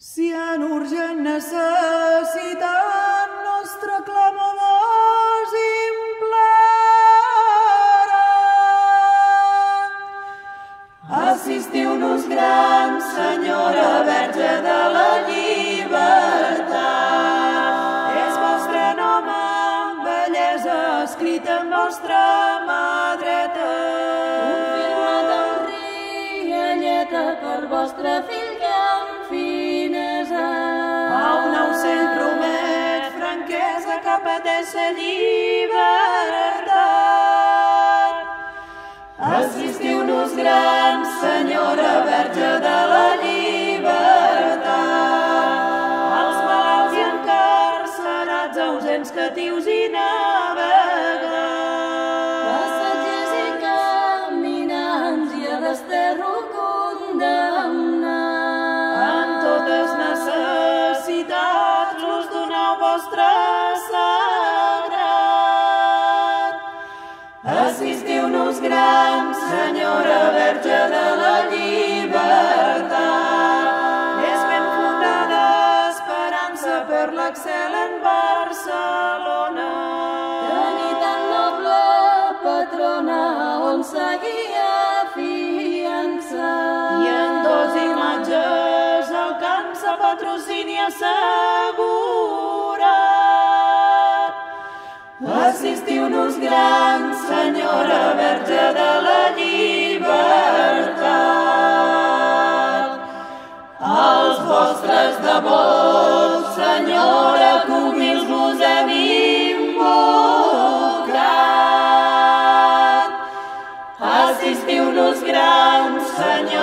Si en urgent necessitat nostre clamor vos implora, assistiu-nos, gran Senyora Verge de la Llibertat. És vostre nom amb bellesa escrit en vostra mà dreta. Confirmat en rialleta per vostre fill que amb finesa a un ocell promet franquesa que pateix la llibertat. Assistiu-nos, gran Senyora Verge de la Llibertat, als malalts i encarcerats, ausents, catius i navegants, passatgers i caminants i a desterro condemnats. en totes necessitats us doneu vostre sagrat. Assistiu-nos, gran Senyora Verge de la Llibertat, és ben fundada esperança per l'excel en Barcelona. Tenir tan noble patrona on seguia fiança. I en dos imatges alcança patrocini assegurat. Assistiu-nos, gran Senyora Verge de la Llibertat. Els vostres devots, Senyora, que humils vos hem invocat. Assistiu-nos, gran Senyora